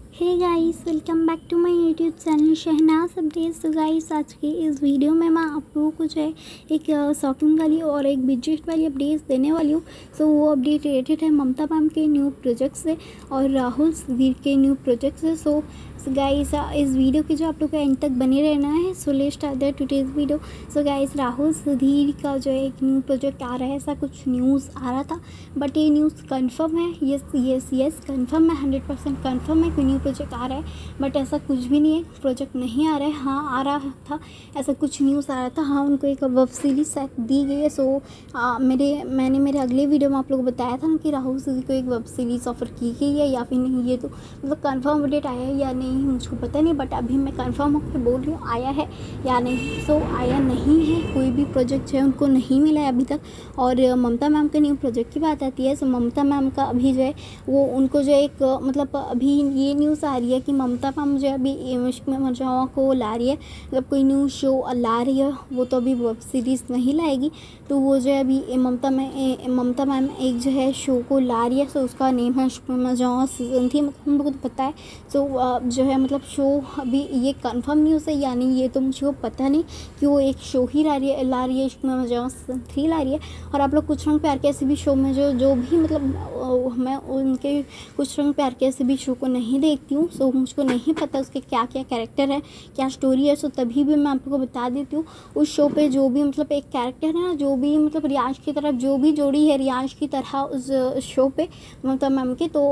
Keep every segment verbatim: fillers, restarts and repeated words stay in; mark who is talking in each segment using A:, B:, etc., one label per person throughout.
A: Hey guys, welcome back to my YouTube channel Shehnaaz updates. तो guys, आज की इस वीडियो में मैं आप लोगों को जो है एक शॉकिंग वाली और एक बिगेस्ट वाली अपडेट्स देने वाली हूँ। सो so, वो अपडेट रिलेटेड है ममता मैम के न्यू प्रोजेक्ट से और राहुल सुधीर के न्यू प्रोजेक्ट से। सो गाइस, इस वीडियो की जो आप लोग को एंड तक बने रहना है। So let's start that today's video. So guys, Rahul Sudhir का जो है एक न्यू प्रोजेक्ट आ रहा है, ऐसा कुछ न्यूज़ आ रहा था, बट ये न्यूज़ कंफर्म है। यस यस यस कंफर्म है, हंड्रेड परसेंट कंफर्म है कि न्यू प्रोजेक्ट आ रहा है, बट ऐसा कुछ भी नहीं है, प्रोजेक्ट नहीं आ रहा है। हाँ, आ रहा था, ऐसा कुछ न्यूज़ आ रहा था। हाँ, उनको एक वेब सीरीज शायद दी गई है। सो आ, मेरे मैंने मेरे अगले वीडियो में आप लोगों को बताया था ना कि राहुल सुधीर को एक वेब सीरीज़ ऑफर की गई है या फिर नहीं। ये तो मतलब कंफर्म अपडेट आया है या नहीं मुझको पता नहीं, बट अभी मैं कंफर्म होकर बोल रही हूँ आया है या नहीं। सो आया नहीं है, कोई भी प्रोजेक्ट है उनको नहीं मिला है अभी तक। और ममता मैम के न्यू प्रोजेक्ट की बात आती है, सो ममता मैम का अभी जो है वो उनको जो एक मतलब अभी ये न्यूज़ आ रही है कि ममता मैम जो है अभी इश्क में मर जाओ को ला रही है, मतलब कोई न्यू शो ला रही है। वो तो अभी वेब सीरीज़ नहीं लाएगी, तो वो जो है अभी ममता मैम ममता मैम एक जो है शो को ला रही है। सो उसका नेम है इश्क में मर जाओ सीजन थ्री, मतलब हम लोग को पता है। सो जो है मतलब शो अभी ये कंफर्म न्यूज़ है, यानी ये तो मुझको पता नहीं कि वो एक शो ही ला रही है ला रही है इश्क में मर जाओ सीजन थ्री ला रही है। और आप लोग कुछ रंग प्यार के ऐसे भी शो में जो जो भी मतलब मैं उनके कुछ रंग प्यार के ऐसे भी शो को नहीं देखती हूँ। सो मुझको नहीं पता उसके क्या क्या कैरेक्टर है, क्या स्टोरी है। सो तभी भी मैं आपको बता देती हूँ, उस शो पे जो भी मतलब एक कैरेक्टर है ना, जो भी मतलब रियाज की तरफ जो भी जोड़ी है रियाज की तरह उस शो पे ममता मैम के, तो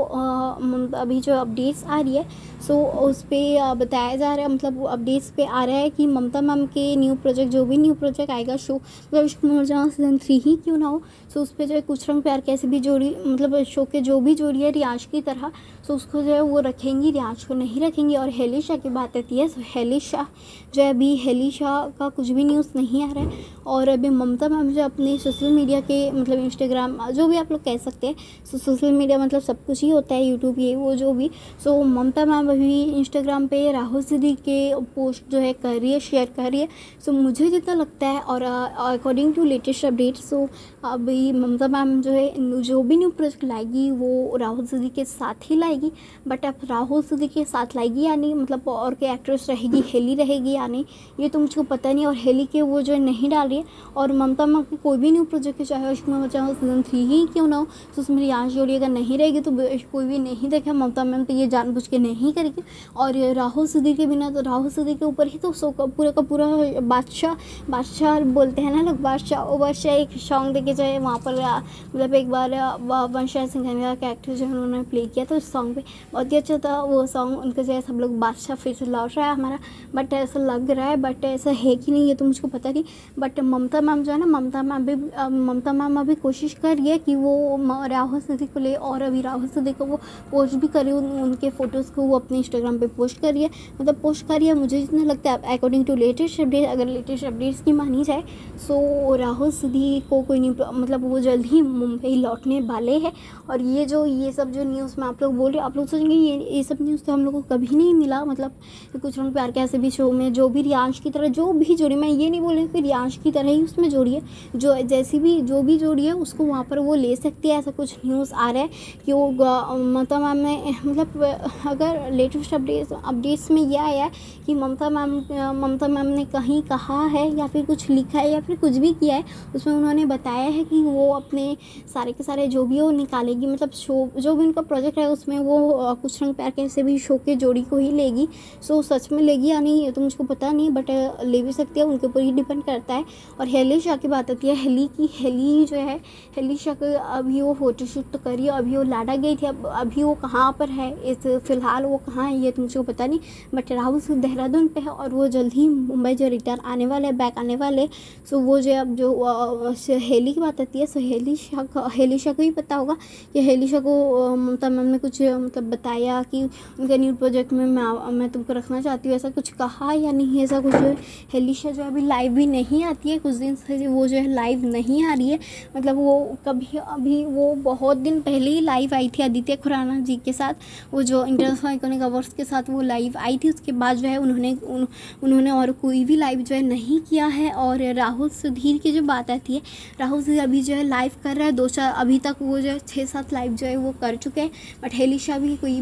A: अभी जो अपडेट्स आ रही है सो उस पर बताया जा रहा है, मतलब अपडेट्स पे आ रहा है कि ममता मैम के न्यू प्रोजेक्ट जो भी न्यू प्रोजेक्ट आएगा शो, मतलब इश्क में मर जाओ सीजन थ्री ही क्यों ना हो। सो उस पर जो है कुछ रंग प्यार कैसे भी जोड़ी मतलब शो के जो भी जोड़ी है रियाज की तरह, सो उसको जो है वो रखेंगी, रियाज को नहीं रखेंगी। और हेली शाह की बात आती है, सो हेली शाह जो है अभी हेली शाह का कुछ भी न्यूज़ नहीं आ रहा है। और अभी ममता मैम जो अपने सोशल मीडिया के मतलब इंस्टाग्राम जो भी आप लोग कह सकते हैं, सो सोशल मीडिया मतलब सब कुछ ही होता है, यूट्यूब ये वो जो भी। सो ममता मैम अभी इंस्टाग्राम पे राहुल सुधीर के पोस्ट जो है कर रही है, शेयर कर रही है। सो मुझे जितना लगता है और according to latest update, so अभी ममता मैम जो है जो भी न्यू प्रोजेक्ट लाएगी वो राहुल सुधीर के साथ ही लाएगी। बट अब राहुल सुधीर के साथ लाएगी या नहीं, मतलब और कोई एक्ट्रेस रहेगी, हेली रहेगी या नहीं, ये तो मुझको पता नहीं। और हेली के वो जो है नहीं डाल रही है। और ममता मैम की कोई भी न्यू प्रोजेक्ट चाहे उसमें चाहे सीजन थ्री ही क्यों ना हो, तो उसमें रियाज जोड़ी अगर नहीं रहेगी तो कोई भी नहीं देखेगा। ममता मैम तो ये जानबूझ के नहीं करेगी। और राहुल सुधीर के बिना तो राहुल सुधीर के ऊपर ही तो शो का पूरा का पूरा बादशाह बादशाह बोलते हैं ना लोग, बादशाह वो बादशाह एक सॉन्ग देखे जाए वहाँ पर मतलब एक बार वंशा सिंघानिया का एक्टर जो है उन्होंने प्ले किया था उस सॉन्ग पे, बहुत ही अच्छा था वो सॉन्ग। उनका जो है सब लोग बादशाह फिर से लौट रहा है हमारा, बट ऐसा लग रहा है, बट ऐसा है कि नहीं ये तो मुझको पता नहीं। बट ममता मैम जो है ना, ममता मैम भी ममता मैम अभी कोशिश कर रही है कि वो राहुल सुधीर को ले, और अभी राहुल सुधीर को वो पोस्ट भी कर रही है, उनके फ़ोटोज़ को वो अपने इंस्टाग्राम पे पोस्ट कर रही है, मतलब पोस्ट कर रही है। मुझे जितना लगता है अकॉर्डिंग टू लेटेस्ट अपडेट, अगर लेटेस्ट अपडेट्स की मानी जाए, सो राहुल सुधीर को कोई नहीं मतलब वो जल्द ही मुंबई लौटने वाले हैं। और ये जो ये सब जो न्यूज़ मैं आप लोग बोल रही हूँ, आप लोग सोचेंगे ये ये सब न्यूज़ तो हम लोग को कभी नहीं मिला, मतलब कुछ रंग प्यार के ऐसे भी शो में जो भी रियाज की तरह जो भी जोड़ी, मैं ये नहीं बोल रही कि रियाज की तरह ही उसमें जोड़ी है, जो जैसी भी जो भी जोड़ी है उसको वहाँ पर वो ले सकती है। ऐसा कुछ न्यूज़ आ रहा है कि वो ममता मैम ने मतलब अगर लेटेस्ट अपडेट्स अपडेट्स में यह आया है कि ममता मैम ममता मैम ने कहीं कहा है या फिर कुछ लिखा है या फिर कुछ भी किया है, उसमें उन्होंने बताया है कि वो अपने सारे के सारे जो भी वो निकालेगी, मतलब शो जो भी उनका प्रोजेक्ट है उसमें वो कुछ रंग प्यार के से भी शो के जोड़ी को ही लेगी। सो सच में लेगी या नहीं ये तो मुझको पता नहीं, बट ले भी सकती है, उनके ऊपर ही डिपेंड करता है। और हेली शाह की बात आती है, हेली की हेली जो है हेली शाह का अभी वो फोटोशूट तो करी, अभी वो लाडा गई थी, अब अभी वो कहाँ पर है इस फिलहाल वो कहाँ है ये तो मुझको पता नहीं। बट राहुल सुधीर देहरादून पे है और वो जल्द ही मुंबई जो रिटर्न आने वाले बैक आने वाले। सो वो जो अब जो हेली की बात आती है, सो हेली शाह हेली शाह को ही पता होगा कि हेली शाह को ममता मैम ने कुछ मतलब बताया कि उनके न्यू प्रोजेक्ट में मैं मैं तुमको रखना चाहती हूँ, ऐसा कुछ कहा या नहीं, ऐसा कुछ। हेली शाह जो अभी लाइव भी नहीं आती है, कुछ दिन से वो जो है लाइव नहीं आ रही है, मतलब वो कभी अभी वो बहुत दिन पहले ही लाइव आई थी आदित्य खुराना जी के साथ, वो जो इंटरनेशनल आइकॉनिक अवार्ड्स के साथ वो लाइव आई थी। उसके बाद जो है उन्होंने उन, उन्होंने और कोई भी लाइव जो है नहीं किया है। और राहुल सुधीर की जो बात आती है, राहुल सुधीर अभी जो है लाइव कर रहा है, दो चार अभी तक वो जो है छः सात लाइव जो है वो कर चुके हैं, बट हेली शाह भी कोई भी लाइव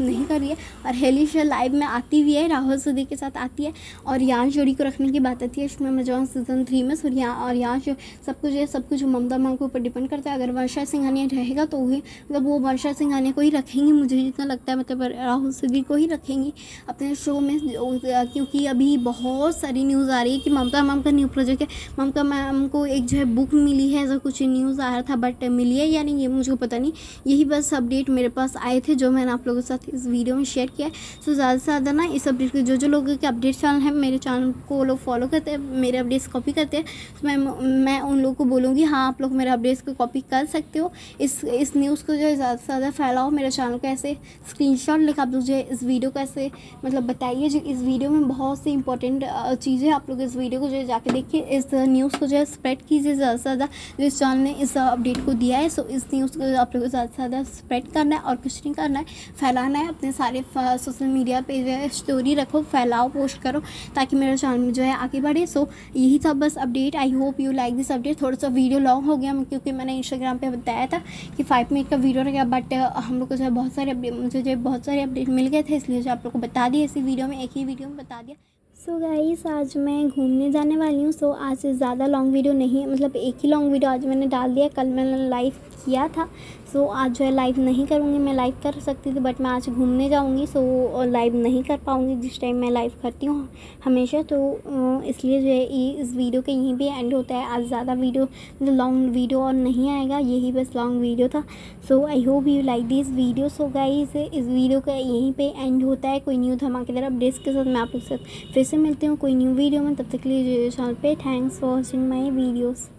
A: नहीं कर रही है, और हेलिश लाइव में आती भी है, राहुल सुधी के साथ आती है, और यहाँ जोड़ी को रखने की बात आती है इसमें मजाक सीजन थ्री में। और यहाँ और यहाँ जो सब कुछ है सब कुछ ममता मैम के ऊपर डिपेंड करता है। अगर वर्षा सिंघानिया रहेगा तो वही मतलब वो वर्षा सिंघानिया को ही रखेंगी, मुझे जितना लगता है, मतलब राहुल सुधी को ही रखेंगी अपने शो में, क्योंकि अभी बहुत सारी न्यूज़ आ रही है कि ममता मैम का न्यू प्रोजेक्ट है। ममता मैम को एक जो है बुक मिली है, ऐसा कुछ न्यूज़ आ रहा था, बट मिली है या नहीं ये मुझे पता नहीं। यही बस अपडेट मेरे पास आए थे जो मैंने आप लोगों के साथ इस वीडियो में शेयर किया है। सो ज़्यादा से ज़्यादा ना इस अपडेट के जो जो लोगों के अपडेट चैनल है मेरे चैनल को लोग फॉलो करते हैं, मेरे अपडेट्स कॉपी करते हैं, तो मैं मैं उन लोगों को बोलूँगी हाँ आप लोग मेरे अपडेट्स को कॉपी कर सकते हो। इस इस न्यूज़ को जो है ज़्यादा से ज़्यादा फैलाओ, मेरे चैनल को ऐसे स्क्रीनशॉट लेकर आप लोग जो है इस वीडियो को ऐसे मतलब बताइए जो इस वीडियो में बहुत सी इंपॉर्टेंट चीज़ें, आप लोग इस वीडियो को जो है जाके देखिए, इस न्यूज़ को जो है स्प्रेड कीजिए ज़्यादा से ज़्यादा, जो इस चैनल ने इस अपडेट को दिया है। सो इस न्यूज़ को आप लोग को ज़्यादा से ज़्यादा स्प्रेड करना है और कुछ नहीं करना है, फैलाना है अपने सारे सोशल मीडिया पे जो है स्टोरी रखो, फैलाओ, पोस्ट करो, ताकि मेरा चैनल जो है आगे बढ़े। सो यही था बस update. I hope you like this update. थोड़ा सा वीडियो लॉन्ग हो गया क्योंकि मैंने इंस्टाग्राम पे बताया था कि फाइव मिनट का वीडियो रहेगा, बट हम लोग को जो है बहुत सारे अपडेट मुझे जो है बहुत सारे अपडेट मिल गए थे, इसलिए जो आप लोग को बता दिया इसी वीडियो में, एक ही वीडियो में बता दिया। सो so गाइस आज मैं घूमने जाने वाली हूँ। सो so आज से ज़्यादा लॉन्ग वीडियो नहीं, मतलब एक ही लॉन्ग वीडियो आज मैंने डाल दिया, कल मैंने लाइव किया था। सो so आज जो है लाइव नहीं करूँगी, मैं लाइव कर सकती थी बट मैं आज घूमने जाऊँगी, सो so लाइव नहीं कर पाऊँगी जिस टाइम मैं लाइव करती हूँ हमेशा। तो इसलिए जो है ये इस वीडियो के यहीं पे एंड होता है। आज ज़्यादा वीडियो मतलब लॉन्ग वीडियो और नहीं आएगा, यही बस लॉन्ग वीडियो था। So I hope you like this video. So guys इस वीडियो का यहीं पे एंड होता है। कोई न्यू धमाकेदार अपडेट्स के साथ मैं आप लोग के साथ फिर से मिलती हूँ कोई न्यू वीडियो में, तब तक के लिए चैनल पे thanks for watching my videos.